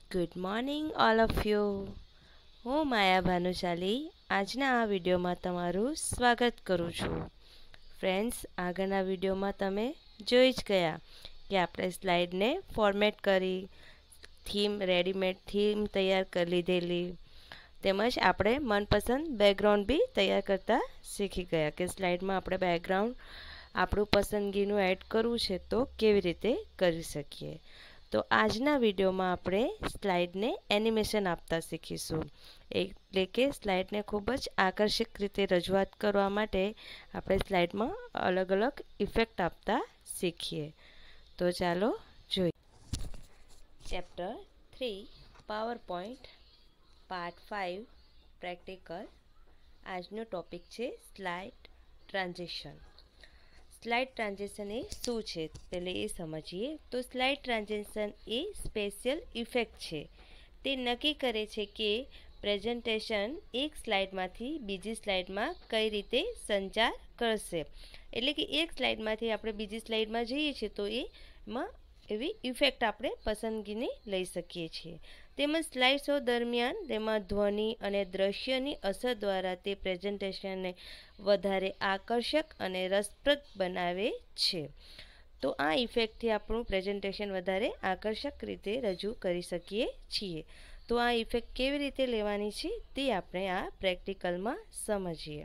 Good morning all of you. હું માયા ભાનુશાલી આજના આ વિડીયોમાં તમારું સ્વાગત કરું છું. ફ્રેન્ડ્સ, આગળના વિડીયોમાં તમે જોઈ જ ગયા કે આપણે સ્લાઇડને ફોર્મેટ કરી, રેડીમેડ થીમ તૈયાર કરી લીધેલી, તેમજ આપણે મનપસંદ બેકગ્રાઉન્ડ બી તૈયાર કરતા શીખી ગયા કે સ્લાઇડમાં આપણે બેકગ્રાઉન્ડ આપણું પસંદગીનું એડ કરવું છે તો કેવી રીતે કરી શકીએ. તો આજના વિડીયોમાં આપણે સ્લાઇડને એનિમેશન આપતા શીખીશું. એટલે કે સ્લાઇડને ખૂબ જ આકર્ષક રીતે રજૂઆત કરવા માટે આપણે સ્લાઇડમાં અલગ અલગ ઇફેક્ટ આપતા શીખીએ. તો ચાલો જોઈએ. Chapter 3 PowerPoint part 5 practical. આજનો ટોપિક છે સ્લાઇડ ટ્રાન્ઝિશન. સ્લાઇડ ટ્રાન્ઝિશન એ શું છે પહેલે એ સમજીએ. તો સ્લાઇડ ટ્રાન્ઝિશન એ સ્પેશિયલ ઇફેક્ટ છે. તે નક્કી કરે છે કે પ્રેઝન્ટેશન એક સ્લાઇડમાંથી બીજી સ્લાઇડમાં કઈ રીતે સંચાર કરશે. એટલે કે એક સ્લાઇડમાંથી આપણે બીજી સ્લાઇડમાં જઈએ છીએ તો એમાં એવી ઇફેક્ટ આપણે પસંદગીની લઈ શકીએ છીએ. તેમજ સ્લાઇડ શો દરમિયાન તેમાં ધ્વનિ અને દ્રશ્યની અસર દ્વારા તે પ્રેઝન્ટેશનને વધારે આકર્ષક અને રસપ્રદ બનાવે છે. તો આ ઇફેક્ટથી આપણું પ્રેઝન્ટેશન વધારે આકર્ષક રીતે રજૂ કરી શકીએ છીએ. તો આ ઇફેક્ટ કેવી રીતે લેવાની છે તે આપણે આ પ્રેક્ટિકલમાં સમજીએ.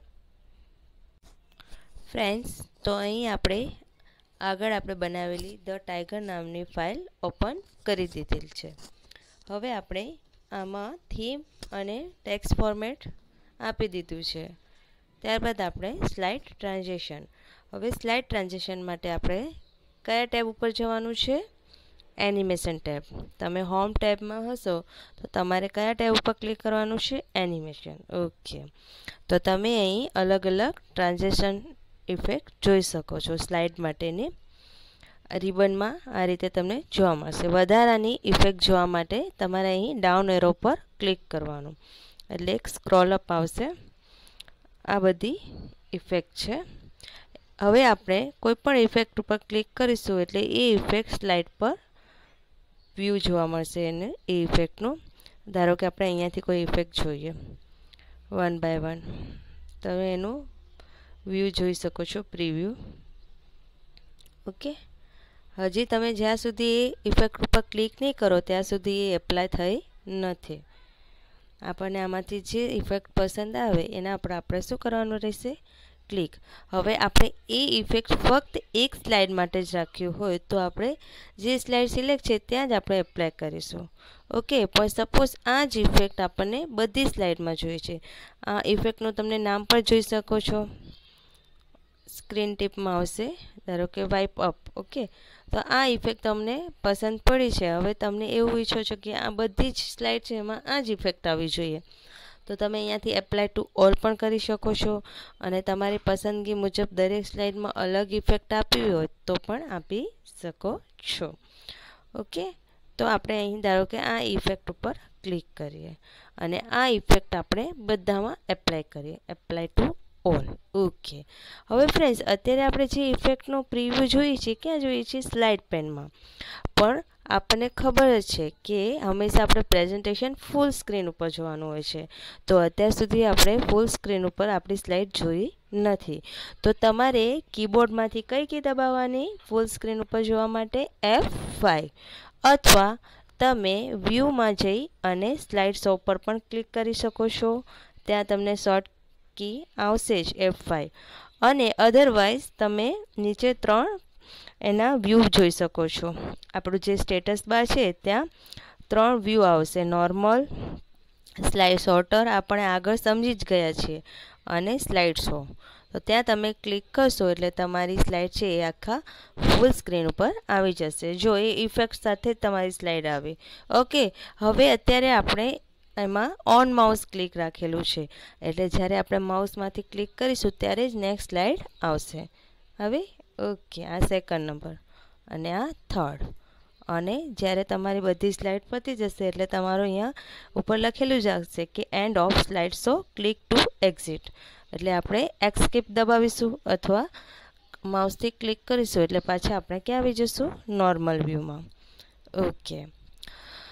ફ્રેન્ડ્સ, તો અહીં આગળ આપણે બનાવેલી ધ ટાઈગર નામની ફાઇલ ઓપન કરી દીધેલ છે. હવે આપણે આમાં થીમ અને ટેક્સ્ટ ફોર્મેટ આપી દીધું છે. ત્યારબાદ આપણે સ્લાઇડ ટ્રાન્ઝિશન. હવે સ્લાઇડ ટ્રાન્ઝિશન માટે આપણે કયા ટેબ ઉપર જવાનું છે? Animation tab. તમે હોમ ટેબમાં હશો તો તમારે કયા ટેબ ઉપર ક્લિક કરવાનું છે? એનિમેશન. ઓકે. તો તમે અહીં અલગ અલગ ટ્રાન્ઝિશન ઇફેક્ટ જોઈ શકો છો. સ્લાઇડ માટેની રિબનમાં આ રીતે તમને જોવા મળશે. વધારાની ઇફેક્ટ જોવા માટે તમારે અહીં ડાઉન એરો પર ક્લિક કરવાનું, એટલે એક સ્ક્રોલ અપ આવશે. આ બધી ઇફેક્ટ છે. હવે આપણે કોઈ પણ ઇફેક્ટ ઉપર ક્લિક કરીશું એટલે એ ઇફેક્ટ સ્લાઇડ પર વ્યૂ જોવા મળશે એને એ ઇફેક્ટનું. ધારો કે આપણે અહીંયાથી કોઈ ઇફેક્ટ જોઈએ 1 બાય 1, તમે એનું વ્યૂ જોઈ શકો છો, પ્રીવ્યૂ. ઓકે. હજી તમે જ્યાં સુધી એ ઇફેક્ટ ઉપર ક્લિક નહીં કરો ત્યાં સુધી એ એપ્લાય થઈ નથી. આપણને આમાંથી જે ઇફેક્ટ પસંદ આવે એના પર આપણે શું કરવાનું રહેશે? ક્લિક. હવે આપણે એ ઇફેક્ટ ફક્ત એક સ્લાઇડ માટે જ રાખ્યું હોય તો આપણે જે સ્લાઇડ સિલેક્ટ છે ત્યાં જ આપણે એપ્લાય કરીશું. ઓકે. પણ સપોઝ આ જ ઇફેક્ટ આપણને બધી સ્લાઇડમાં જોઈએ છે. આ ઇફેક્ટનું તમને નામ પણ જોઈ શકો છો, સ્ક્રીન ટીપમાં આવશે. ધારો કે વાઇપ અપ. ઓકે. તો આ ઇફેક્ટ તમને પસંદ પડી છે. હવે તમને એવું ઈચ્છો છો કે આ બધી જ સ્લાઇડ છે એમાં આ જ ઇફેક્ટ આવવી જોઈએ, તો તમે અહીંયાથી એપ્લાય ટુ ઓલ પણ કરી શકો છો અને તમારી પસંદગી મુજબ દરેક સ્લાઇડમાં અલગ ઇફેક્ટ આપવી હોય તો પણ આપી શકો છો. ઓકે. તો આપણે અહીં ધારો કે આ ઇફેક્ટ ઉપર ક્લિક કરીએ અને આ ઇફેક્ટ આપણે બધામાં એપ્લાય કરીએ. Apply to all. ઓકે. હવે ફ્રેન્ડ્સ, અત્યારે આપણે જે ઇફેક્ટનો પ્રિવ્યૂ જોઈએ છે ક્યાં જોઈએ છીએ? સ્લાઇડ પેનમાં. પણ આપણને ખબર જ છે કે હંમેશા આપણે પ્રેઝન્ટેશન ફૂલ સ્ક્રીન ઉપર જોવાનું હોય છે. તો અત્યાર સુધી આપણે ફૂલ સ્ક્રીન ઉપર આપણી સ્લાઇડ જોઈ નથી. તો તમારે કીબોર્ડમાંથી કઈ કી દબાવવાની ફૂલ સ્ક્રીન ઉપર જોવા માટે? F5. અથવા તમે વ્યૂમાં જઈ અને સ્લાઇડ શો પર પણ ક્લિક કરી શકો છો. ત્યાં તમને શોર્ટ કી આવશે જ F5. અને અધરવાઇઝ તમે નીચે 3 એના વ્યૂ જોઈ શકો છો. આપણું જે સ્ટેટસ બાર છે ત્યાં 3 વ્યૂ આવશે. નોર્મલ, સ્લાઇડ શોર્ટર આપણે આગળ સમજી જ ગયા છીએ, અને સ્લાઇડ શો. તો ત્યાં તમે ક્લિક કરશો એટલે તમારી સ્લાઇડ છે એ આખા ફૂલ સ્ક્રીન ઉપર આવી જશે. જો એ ઇફેક્ટ સાથે જ તમારી સ્લાઇડ આવી. ઓકે. હવે અત્યારે આપણે એમાં ઓન માઉસ ક્લિક રાખેલું છે, એટલે જ્યારે આપણે માઉસમાંથી ક્લિક કરીશું ત્યારે જ નેક્સ્ટ સ્લાઇડ આવશે. હવે ઓકે, આ સેકન્ડ નંબર અને આ થર્ડ. અને જ્યારે તમારી બધી સ્લાઇડ પતી જશે એટલે તમારું અહીંયા ઉપર લખેલું જ આવશે કે end of slide show, click to exit. એટલે આપણે એસ્કેપ દબાવીશું અથવા માઉસથી ક્લિક કરીશું એટલે પાછા આપણે ક્યાં આવી જશું? નોર્મલ વ્યૂમાં. ઓકે.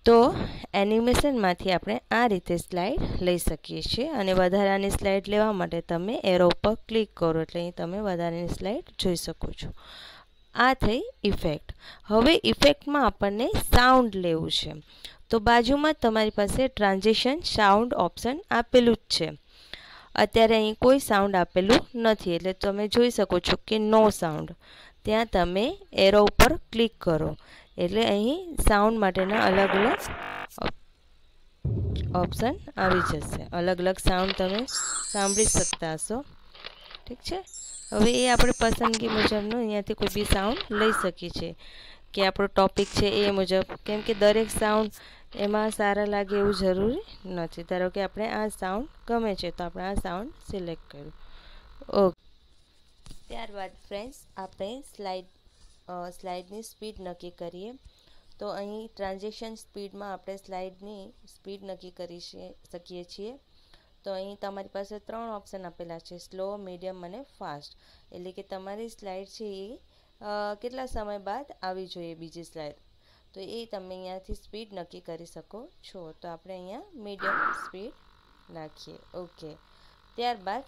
તો એનિમેશનમાંથી આપણે આ રીતે સ્લાઇડ લઈ શકીએ છીએ અને વધારાની સ્લાઇડ લેવા માટે તમે એરો પર ક્લિક કરો એટલે અહીં તમે વધારાની સ્લાઇડ જોઈ શકો છો. આ થઈ ઇફેક્ટ. હવે ઇફેક્ટમાં આપણને સાઉન્ડ લેવું છે. તો બાજુમાં તમારી પાસે ટ્રાન્ઝિશન સાઉન્ડ ઓપ્શન આપેલું જ છે. અત્યારે અહીં કોઈ સાઉન્ડ આપેલું નથી એટલે તમે જોઈ શકો છો કે નો સાઉન્ડ. ત્યાં તમે એરો ઉપર ક્લિક કરો એટલે અહીં સાઉન્ડ માટેના અલગ અલગ ઓપ્શન આવી જશે. અલગ અલગ સાઉન્ડ તમે સાંભળી શકતા હશો. ઠીક છે. હવે એ આપણે પસંદગી મુજબનું અહીંયાથી કોઈ બી સાઉન્ડ લઈ શકીએ છીએ કે આપણો ટોપિક છે એ મુજબ, કેમ કે દરેક સાઉન્ડ એમાં સારા લાગે એવું જરૂરી નથી. ધારો કે આપણે આ સાઉન્ડ ગમે છે તો આપણે આ સાઉન્ડ સિલેક્ટ કર્યું. ઓકે. ત્યારબાદ ફ્રેન્ડ્સ આપણે સ્લાઇડની સ્પીડ નક્કી કરીએ. તો અહીં ટ્રાન્ઝેક્શન સ્પીડમાં આપણે સ્લાઇડની સ્પીડ નક્કી કરી શકીએ છીએ. તો અહીં તમારી પાસે 3 ઓપ્શન આપેલા છે, સ્લો, મીડિયમ અને ફાસ્ટ. એટલે કે તમારી સ્લાઇડ છે એ કેટલા સમય બાદ આવી જોઈએ બીજી સ્લાઇડ, તો એ તમે અહીંયાથી સ્પીડ નક્કી કરી શકો છો. તો આપણે અહીંયા મીડિયમ સ્પીડ નાખીએ. ઓકે. ત્યારબાદ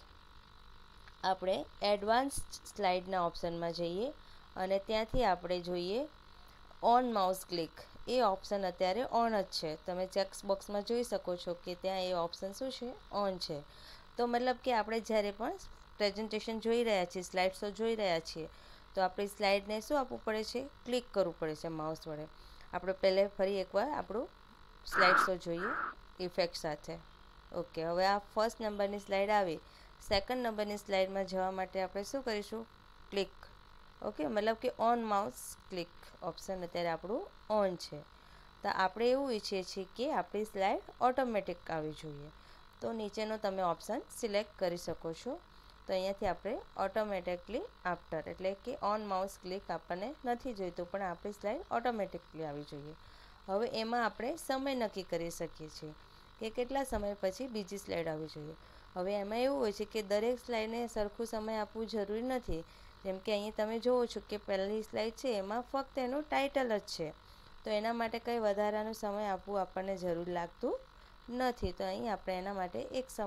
આપણે એડવાન્સ સ્લાઇડના ઓપ્શનમાં જઈએ અને ત્યાંથી આપણે જોઈએ ઓન માઉસ ક્લિક. એ ઓપ્શન અત્યારે ઓન જ છે. તમે ચેક્સ બોક્સમાં જોઈ શકો છો કે ત્યાં એ ઓપ્શન શું છે, ઓન છે. તો મતલબ કે આપણે જ્યારે પણ પ્રેઝન્ટેશન જોઈ રહ્યા છીએ, સ્લાઇડ શો જોઈ રહ્યા છીએ, તો આપણી સ્લાઇડને શું આપવું પડે છે, ક્લિક કરવું પડે છે માઉસ વડે. આપણે પહેલે ફરી એકવાર આપણું સ્લાઇડ શો જોઈએ ઇફેક્ટ સાથે. ઓકે. હવે આ ફર્સ્ટ નંબરની સ્લાઇડ આવી. સેકન્ડ નંબરની સ્લાઇડમાં જવા માટે આપણે શું કરીશું, ક્લિક. ઓકે. મતલબ કે ઓન માઉસ ક્લિક ઓપ્શન અત્યારે આપણું ઓન છે. તો આપણે એવું ઈચ્છીએ છીએ કે આપણી સ્લાઇડ ઓટોમેટિક આવી જોઈએ. તો નીચેનો તમે ઓપ્શન સિલેક્ટ કરી શકો છો. તો અહીંયાથી આપણે ઓટોમેટિકલી આફ્ટર એટલે કે ઓન માઉસ ક્લિક આપણને નથી જોઈતું, પણ આપણી સ્લાઇડ ઓટોમેટિકલી આવી જોઈએ. હવે એમાં આપણે સમય નક્કી કરી શકીએ છીએ કે કેટલા સમય પછી બીજી સ્લાઇડ આવવી જોઈએ. હવે એમાં એવું હોય છે કે દરેક સ્લાઇડને સરખું સમય આપવું જરૂરી નથી. જેમ કે અહીં તમે જુઓ છો કે પહેલી સ્લાઇડ છે એમાં ફક્ત એનું ટાઇટલ જ છે, તો એના માટે કંઈ વધારાનો સમય આપવું આપણને જરૂર લાગતું નથી. તો અહીં આપણે એના માટે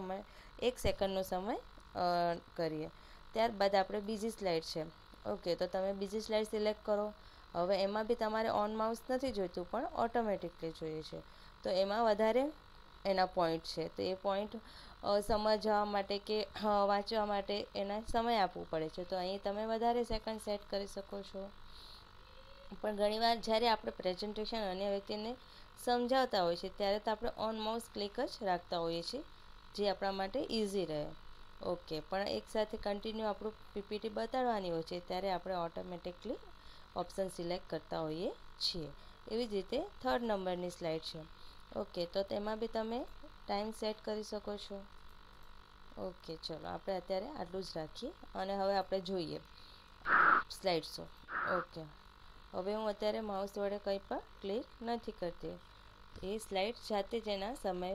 1 સેકન્ડનો સમય કરીએ. ત્યારબાદ આપણે બીજી સ્લાઇડ છે. ઓકે. તો તમે બીજી સ્લાઇડ સિલેક્ટ કરો. હવે એમાં બી તમારે ઓન માઉસ નથી જોઈતું, પણ ઓટોમેટિકલી જોઈએ છે. તો એમાં વધારે એના પોઈન્ટ છે, તો એ પોઈન્ટ સમજવા માટે કે વાંચવા માટે એના સમય આપવું પડે છે. તો અહીં તમે વધારે સેકન્ડ સેટ કરી શકો છો. પણ ઘણીવાર જ્યારે આપણે પ્રેઝન્ટેશન અન્ય વ્યક્તિને સમજાવતા હોઈએ છીએ ત્યારે તો આપણે ઓન માઉસ ક્લિક જ રાખતા હોઈએ છીએ, જે આપણા માટે ઇઝી રહે. ઓકે. પણ એકસાથે કન્ટિન્યુ આપણું પીપીટી બતાડવાની હોય છે ત્યારે આપણે ઓટોમેટિકલી ઓપ્શન સિલેક્ટ કરતા હોઈએ છીએ. એવી જ રીતે થર્ડ નંબરની સ્લાઇડ છે. ઓકે. તો તેમાં બી તમે ટાઈમ સેટ કરી શકો છો. ઓકે. ચલો આપણે અત્યારે આટલું જ રાખીએ અને હવે આપણે જોઈએ સ્લાઇડ શો. ઓકે. હવે હું અત્યારે માઉસ વડે કંઈ પણ ક્લિક નથી કરતી. એ સ્લાઇડ જાતે જ એના સમય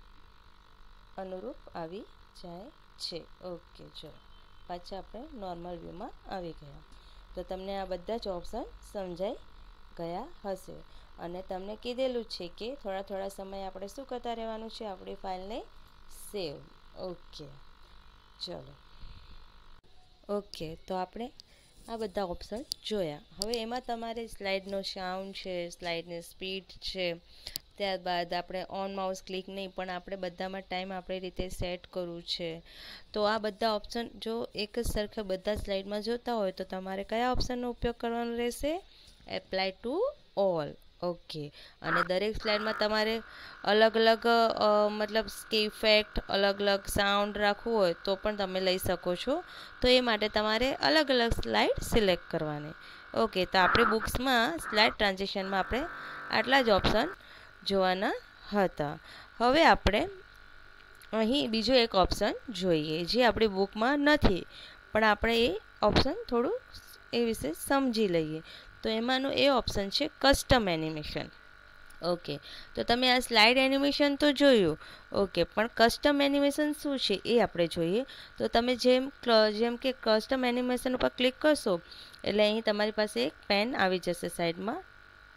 અનુરૂપ આવી જાય છે. ઓકે. ચલો પાછા આપણે નોર્મલ વ્યૂમાં આવી ગયા. તો તમને આ બધા જ ઓપ્શન સમજાઈ ગયા હશે અને તમને કીધેલું છે કે થોડા સમય આપણે શું કરતા રહેવાનું છે, આપણી ફાઇલને સેવ. ઓકે. ચલો. ઓકે. તો આપણે આ બધા ઓપ્શન જોયા. હવે એમાં તમારે સ્લાઇડનો સાઉન્ડ છે, સ્લાઇડની સ્પીડ છે, ત્યારબાદ આપણે ઓન માઉસ ક્લિક નહીં પણ આપણે બધામાં ટાઈમ આપણી રીતે સેટ કરવું છે. તો આ બધા ઓપ્શન જો એક જ સરખા બધા સ્લાઇડમાં જોતા હોય તો તમારે કયા ઓપ્શનનો ઉપયોગ કરવાનો રહેશે, એપ્લાય ટુ ઓલ. ઓકે. અને દરેક સ્લાઇડમાં તમારે અલગ અલગ મતલબ કે ઇફેક્ટ અલગ અલગ સાઉન્ડ રાખવું હોય તો પણ તમે લઈ શકો છો. તો એ માટે તમારે અલગ અલગ સ્લાઇડ સિલેક્ટ કરવાની. ઓકે. તો આપણે બુક્સમાં સ્લાઇડ ટ્રાન્ઝેક્શનમાં આપણે આટલા જ ઓપ્શન જોવાના હતા. હવે આપણે અહીં બીજો એક ઓપ્શન જોઈએ જે આપણી બુકમાં નથી, પણ આપણે એ ઓપ્શન થોડું એ વિશે સમજી લઈએ. તો એમાંનું એ ઓપ્શન છે કસ્ટમ એનિમેશન. ઓકે. તો તમે આ સ્લાઇડ એનિમેશન તો જોયું. ઓકે. પણ કસ્ટમ એનિમેશન શું છે એ આપણે જોઈએ. તો તમે જેમ કે કસ્ટમ એનિમેશન ઉપર ક્લિક કરશો એટલે અહીં તમારી પાસે એક પેન આવી જશે સાઈડમાં.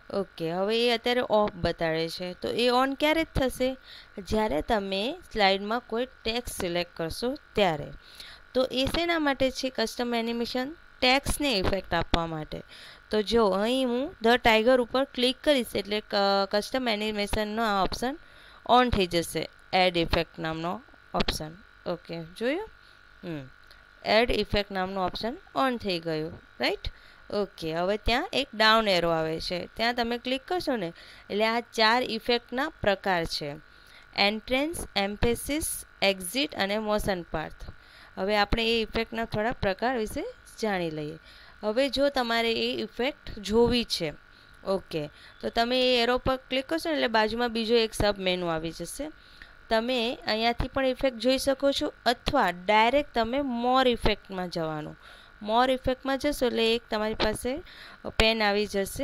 ઓકે, હવે એ અત્યારે ઓફ બતાડે છે, તો એ ઓન ક્યારે થશે? જ્યારે તમે સ્લાઇડમાં કોઈ ટેક્સ્ટ સિલેક્ટ કરશો ત્યારે. તો એ શેના માટે છે કસ્ટમ એનિમેશન? ટેક્સ્ટને ઇફેક્ટ આપવા માટે. તો જો અહીં હું ધ ટાઈગર ઉપર ક્લિક કરીશ એટલે કસ્ટમ એનિમેશનનો આ ઓપ્શન ઓન થઈ જશે. એડ ઇફેક્ટ નામનો ઓપ્શન. ઓકે, જોયું? એડ ઇફેક્ટ નામનું ઓપ્શન ઓન થઈ ગયું, રાઈટ? ઓકે, હવે ત્યાં એક ડાઉન એરો આવે છે, ત્યાં તમે ક્લિક કરશો ને એટલે આ 4 ઇફેક્ટના પ્રકાર છે: એન્ટ્રન્સ, એમ્ફેસિસ, એક્ઝિટ અને મોશન પાથ. હવે આપણે એ ઇફેક્ટના થોડા પ્રકાર વિશે જાણી લઈએ. હવે જો તમારે એ ઇફેક્ટ જોવી છે, ઓકે, તો તમે એ એરો પર ક્લિક કરશો ને એટલે બાજુમાં બીજો એક સબ મેનુ આવી જશે. તમે અહીંયાથી પણ ઇફેક્ટ જોઈ શકો છો, અથવા ડાયરેક્ટ તમે મોર ઇફેક્ટમાં જવાનું. મોર ઇફેક્ટમાં જશો એટલે એક તમારી પાસે પેન આવી જશે.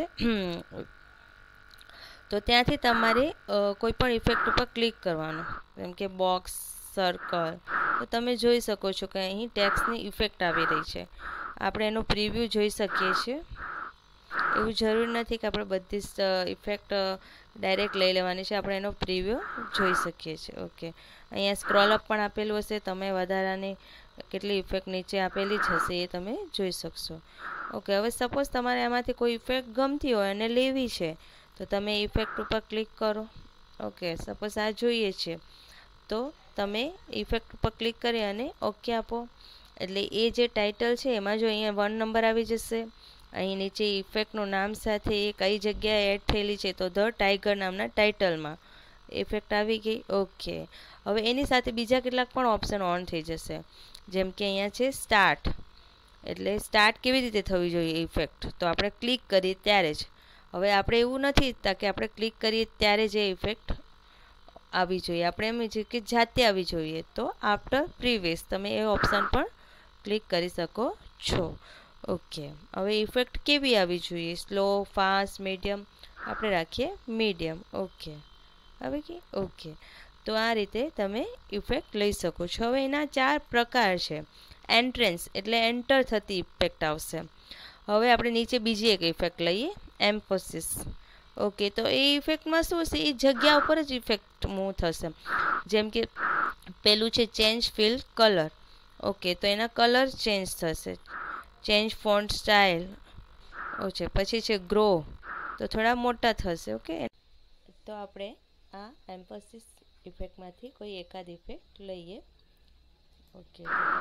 તો ત્યાંથી તમારે કોઈ પણ ઇફેક્ટ ઉપર ક્લિક કરવાનું, જેમ કે બોક્સ, સર્કલ. તો તમે જોઈ શકો છો કે અહીં ટેક્સ્ટની ઇફેક્ટ આવી રહી છે. આપણે એનો પ્રિવ્યૂ જોઈ શકીએ છીએ. એવું જરૂરી નથી કે આપણે બધી જ ઇફેક્ટ ડાયરેક્ટ લઈ લેવાની છે, આપણે એનો પ્રિવ્યૂ જોઈ શકીએ છીએ. ઓકે, અહીંયા સ્ક્રોલ અપ પણ આપેલું હશે, તમે વધારાની કેટલી ઇફેક્ટ નીચે આપેલી જ હશે એ તમે જોઈ શકશો. ઓકે, હવે સપોઝ તમારે એમાંથી કોઈ ઇફેક્ટ ગમતી હોય અને લેવી છે, તો તમે ઇફેક્ટ ઉપર ક્લિક કરો. ઓકે, સપોઝ આ જોઈએ છે, તો તમે ઇફેક્ટ ઉપર ક્લિક કરી અને ઓકે આપો એટલે એ જે ટાઇટલ છે એમાં જો અહીંયા 1 નંબર આવી જશે. અહીં નીચે ઇફેક્ટનું નામ સાથે એ કઈ જગ્યાએ એડ થયેલી છે, તો ધ ટાઈગર નામના ટાઇટલમાં ઇફેક્ટ આવી ગઈ. ઓકે, હવે એની સાથે બીજા કેટલાક પણ ઓપ્શન ઓન થઈ જશે, જેમ કે અહીંયા છે સ્ટાર્ટ. એટલે સ્ટાર્ટ કેવી રીતે થવી જોઈએ ઇફેક્ટ? તો આપણે ક્લિક કરીએ ત્યારે જ. હવે આપણે એવું નથી ઈચ્છતા કે આપણે ક્લિક કરીએ ત્યારે જ એ ઇફેક્ટ આવી જોઈએ, આપણે એમ છે કે જાતે આવી જોઈએ. તો આફ્ટર પ્રીવિયસ તમે એ ઓપ્શન પણ ક્લિક કરી શકો છો. ઓકે, હવે ઇફેક્ટ કેવી આવી જોઈએ? Slow, fast, medium? આપણે રાખીએ મીડિયમ. ઓકે, આવી ગઈ. ઓકે, તો આ રીતે તમે ઇફેક્ટ લઈ શકો છો. હવે એના 4 પ્રકાર છે. એન્ટ્રન્સ એટલે એન્ટર થતી ઇફેક્ટ આવશે. હવે આપણે નીચે બીજી એક ઇફેક્ટ લઈએ, એમ્ફોસિસ. ઓકે, તો એ ઇફેક્ટમાં શું છે? એ જગ્યા ઉપર જ ઇફેક્ટ મૂવ થશે. જેમ કે પેલું છે ચેન્જ ફિલ કલર. ઓકે, તો એના કલર ચેન્જ થશે. Change font style. ઓકે, પછી છે ગ્રો, તો થોડા મોટા થશે. ઓકે, તો આપણે આ એમ્ફોસિસ ઇફેક્ટમાંથી કોઈ એકાદ ઇફેક્ટ લઈએ. ઓકે,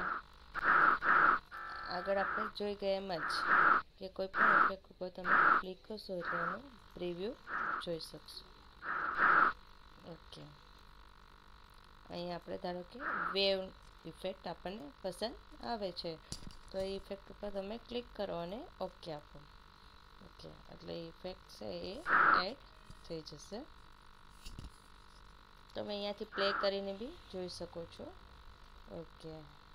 આગળ આપણે જોઈ ગયા એમ જ કે કોઈ પણ ઇફેક્ટ ઉપર તમે ક્લિક કરશો એટલે એનું પ્રિવ્યૂ જોઈ શકશો. ઓકે, અહીં આપણે ધારો કે વેવ ઇફેક્ટ આપણને પસંદ આવે છે, તો એ ઇફેક્ટ ઉપર તમે ક્લિક કરો અને ઓકે આપો. ઓકે, એટલે ઇફેક્ટ છે એ એડ થઈ જશે. તમે અહીંયાથી પ્લે કરીને બી જોઈ શકો છો. ઓકે,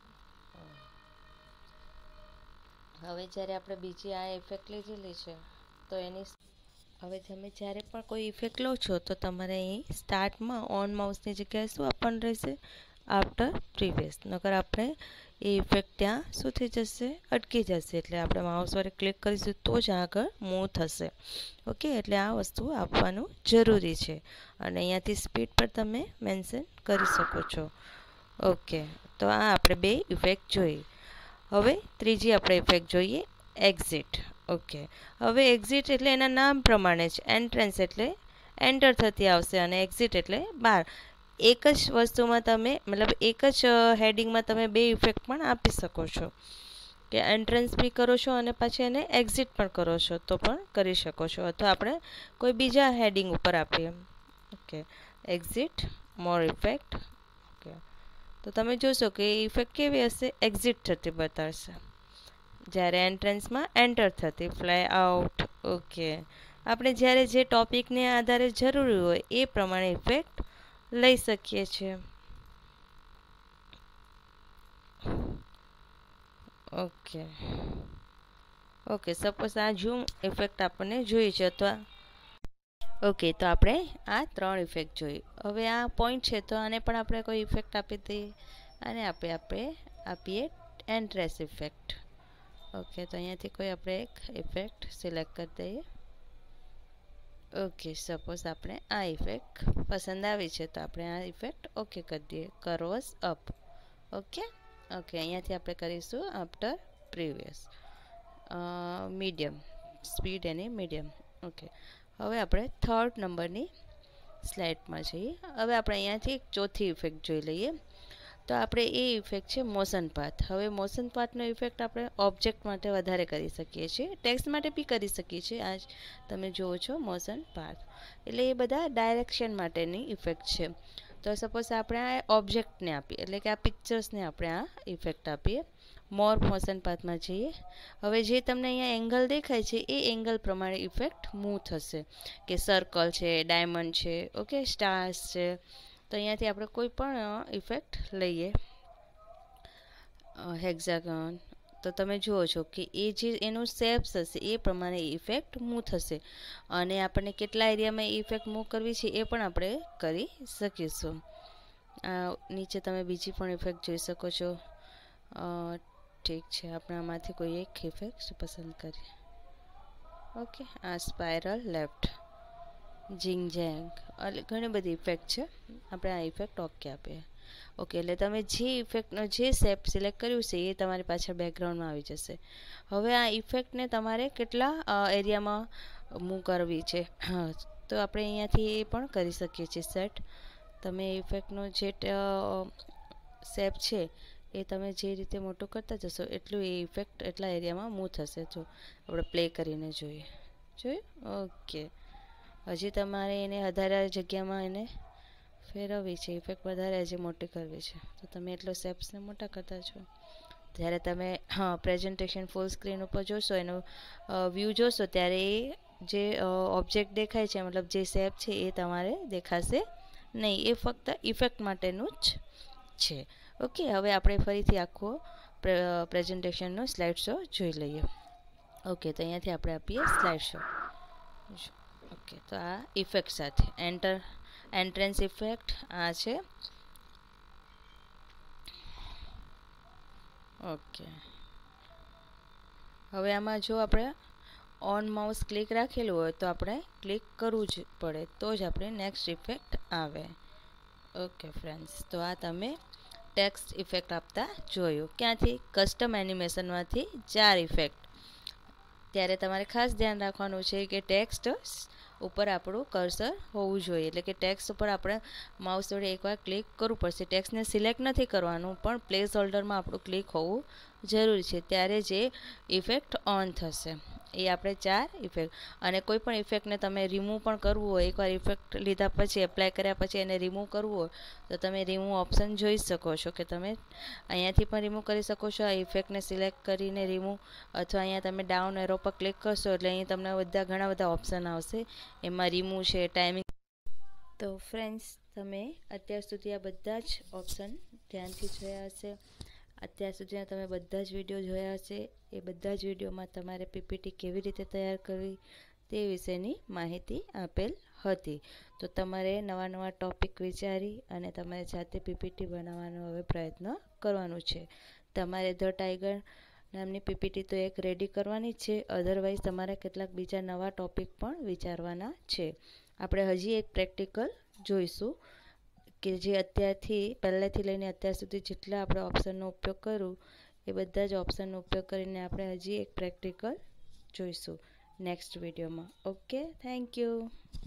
હવે જ્યારે આપણે બીજી આ ઇફેક્ટ લીધેલી છે, તો એની હવે તમે જ્યારે પણ કોઈ ઇફેક્ટ લો છો તો તમારે અહીં સ્ટાર્ટમાં ઓન માઉસની જગ્યાએ શું આપવાનું રહેશે? After previous. નકર આપણે એ ઇફેક્ટ ત્યાં શું થઈ જશે? અટકી જશે. એટલે આપણે માઉસ વડે ક્લિક કરીશું તો જ આગળ મૂવ થશે. ઓકે, એટલે આ વસ્તુ આપવાનું જરૂરી છે. અને અહીંયાથી સ્પીડ પર તમે મેન્શન કરી શકો છો. ઓકે, તો આ આપણે 2 ઇફેક્ટ જોઈ. હવે ત્રીજી આપણે ઇફેક્ટ જોઈએ, એક્ઝિટ. ઓકે, હવે એક્ઝિટ એટલે એના નામ પ્રમાણે જ એન્ટ્રન્સ એટલે એન્ટર થતી આવશે અને એક્ઝિટ એટલે બહાર. એક જ વસ્તુમાં તમે મતલબ એક જ હેડિંગમાં તમે 2 ઇફેક્ટ પણ આપી શકો છો, કે એન્ટ્રન્સ બી કરો છો અને પછી એને એક્ઝિટ પણ કરો છો તો પણ કરી શકો છો, અથવા આપણે કોઈ બીજા હેડિંગ ઉપર આપીએ. Okay, exit, more effect. Okay, તો તમે જોશો કે એ ઇફેક્ટ કેવી હશે? એક્ઝિટ થતી બતાવશે, જ્યારે એન્ટ્રન્સમાં એન્ટર થતી, ફ્લાય આઉટ. ઓકે, આપણે જ્યારે જે ટોપિકને આધારે જરૂરી હોય એ પ્રમાણે ઇફેક્ટ લઈ શકીએ છીએ. ઓકે, ઓકે, સપોઝ આ ઝૂમ ઇફેક્ટ આપણને જોઈએ છે, અથવા ઓકે, તો આપણે આ 3 ઇફેક્ટ જોઈ. હવે આ પોઈન્ટ છે તો આને પણ આપણે કોઈ ઇફેક્ટ આપી દઈએ, અને આપણે આપીએ એન્ટ્રેસ ઇફેક્ટ. ઓકે, તો અહીંયાથી કોઈ આપણે એક ઇફેક્ટ સિલેક્ટ કરી દઈએ. ઓકે, સપોઝ આપણે આ ઇફેક્ટ પસંદ આવી છે તો આપણે આ ઇફેક્ટ ઓકે કરી દઈએ. Curves up. ઓકે. ઓકે, અહીંયાથી આપણે કરીશું આફ્ટર પ્રીવિયસ મીડિયમ સ્પીડ એની મીડિયમ. ઓકે, હવે આપણે થર્ડ નંબરની સ્લાઇડમાં જઈએ. હવે આપણે અહીંયાથી એક ચોથી ઇફેક્ટ જોઈ લઈએ. તો આપણે એ ઇફેક્ટ છે મોશન પાથ. હવે મોશન પાથનો ઇફેક્ટ આપણે ઓબ્જેક્ટ માટે વધારે કરી શકીએ છીએ, ટેક્સ્ટ માટે બી કરી શકીએ છીએ. આજ તમે જુઓ છો મોશન પાથ, એટલે એ બધા ડાયરેક્શન માટેની ઇફેક્ટ છે. તો સપોઝ આપણે આ ઓબ્જેક્ટને આપીએ, એટલે કે આ પિક્ચર્સને આપણે આ ઇફેક્ટ આપીએ. મોર મોશન પાથમાં જઈએ. હવે જે તમને અહીંયા એંગલ દેખાય છે એ એંગલ પ્રમાણે ઇફેક્ટ મૂવ થશે, કે સર્કલ છે, ડાયમંડ છે, ઓકે, સ્ટાર્સ છે. તો અહીંયાથી આપણે કોઈ પણ ઇફેક્ટ લઈએ, હેક્ઝાગન. તો તમે જુઓ છો કે એ જે એનું શેપ્સ હશે એ પ્રમાણે ઇફેક્ટ મૂવ થશે, અને આપણને કેટલા એરિયામાં એ ઇફેક્ટ મૂવ કરવી છે એ પણ આપણે કરી શકીશું. નીચે તમે બીજી પણ ઇફેક્ટ જોઈ શકો છો. ઠીક છે, આપણે આમાંથી કોઈ એક ઇફેક્ટ પસંદ કરીએ. ઓકે, આ સ્પાઇરલ લેફ્ટ, ઝિંગ ઝેંગ, એટલે ઘણી બધી ઇફેક્ટ છે. આપણે આ ઇફેક્ટ ઓકે આપીએ. ઓકે, એટલે તમે જે ઇફેક્ટનો જે શેપ સિલેક્ટ કર્યું છે એ તમારી પાછળ બેકગ્રાઉન્ડમાં આવી જશે. હવે આ ઇફેક્ટને તમારે કેટલા એરિયામાં મૂવ કરવી છે, તો આપણે અહીંયાથી એ પણ કરી શકીએ છીએ સેટ. તમે ઇફેક્ટનો જે શેપ છે એ તમે જે રીતે મોટું કરતા જશો એટલું એ ઇફેક્ટ એટલા એરિયામાં મૂવ થશે. જો આપણે પ્લે કરીને જોઈએ. ઓકે, હજી તમારે એને વધારે જગ્યામાં એને ફેરવવી છે, ઇફેક્ટ વધારે હજી મોટી કરવી છે, તો તમે એટલો શેપ્સને મોટા કરતા છો. જ્યારે તમે પ્રેઝન્ટેશન ફૂલ સ્ક્રીન ઉપર જોશો, એનું વ્યૂ જોશો, ત્યારે એ જે ઓબ્જેક્ટ દેખાય છે, મતલબ જે શેપ છે એ તમારે દેખાશે નહીં. એ ફક્ત ઇફેક્ટ માટેનું જ છે. ઓકે, હવે આપણે ફરીથી આખો પ્રેઝન્ટેશનનો સ્લાઇડ શો જોઈ લઈએ. ઓકે, તો અહીંયાથી આપણે આપીએ સ્લાઇડ શો. ઓકે, તો આ ઇફેક્ટ સાથે એન્ટ્રન્સ ઇફેક્ટ આ છે. ઓકે, હવે આમાં જો આપણે ઓન માઉસ ક્લિક રાખેલું હોય તો આપણે ક્લિક કરવું જ પડે, તો જ આપણે નેક્સ્ટ ઇફેક્ટ આવે. ઓકે ફ્રેન્ડ્સ, તો આ તમે ટેક્સ્ટ ઇફેક્ટ આપતા જોયું. ક્યાંથી? કસ્ટમ એનિમેશનમાંથી 4 ઇફેક્ટ. ત્યારે તમારે ખાસ ધ્યાન રાખવાનું છે કે ટેક્સ્ટ ઉપર આપણું કર્સર હોવું જોઈએ, એટલે કે ટેક્સ્ટ ઉપર આપણે માઉસ વડે એકવાર ક્લિક કરવું પડશે. ટેક્સ્ટને સિલેક્ટ નથી કરવાનું, પણ પ્લેસ હોલ્ડરમાં આપણું ક્લિક હોવું જરૂરી છે, ત્યારે જે ઇફેક્ટ ઓન થશે. એ આપણે 4 ઇફેક્ટ. અને કોઈ પણ ઇફેક્ટને તમે રિમૂવ પણ કરવું હોય, એકવાર ઇફેક્ટ લીધા પછી એપ્લાય કર્યા પછી એને રિમૂવ કરવું હોય તો તમે રિમૂવ ઓપ્શન જોઈ શકો છો, કે તમે અહીંયાથી પણ રિમૂવ કરી શકો છો આ ઇફેક્ટને સિલેક્ટ કરીને રિમૂવ, અથવા અહીંયા તમે ડાઉન એરો પર ક્લિક કરશો એટલે અહીં તમને ઘણા બધા ઓપ્શન આવશે, એમાં રિમૂવ છે, ટાઈમિંગ. તો ફ્રેન્ડ્સ, તમે અત્યાર સુધી આ બધા જ ઓપ્શન ધ્યાનથી જોયા હશે. અત્યાર સુધીના તમે બધા જ વિડીયો જોયા હશે. એ બધા જ વિડીયોમાં તમારે પીપીટી કેવી રીતે તૈયાર કરવી તે વિશેની માહિતી આપેલ હતી. તો તમારે નવા ટૉપિક વિચારી અને તમારે જાતે પીપીટી બનાવવાનો હવે પ્રયત્ન કરવાનો છે. તમારે ધ ટાઈગર નામની પીપીટી તો એક રેડી કરવાની જ છે, અધરવાઇઝ તમારે કેટલાક બીજા નવા ટૉપિક પણ વિચારવાના છે. આપણે હજી એક પ્રેક્ટિકલ જોઈશું, કે જે અત્યારથી પહેલેથી લઈને અત્યાર સુધી જેટલા આપણે ઓપ્શનનો ઉપયોગ કરું એ બધા જ ઓપ્શનનો ઉપયોગ કરીને આપણે હજી એક પ્રેક્ટિકલ જોઈશું નેક્સ્ટ વિડીયોમાં. Okay, thank you.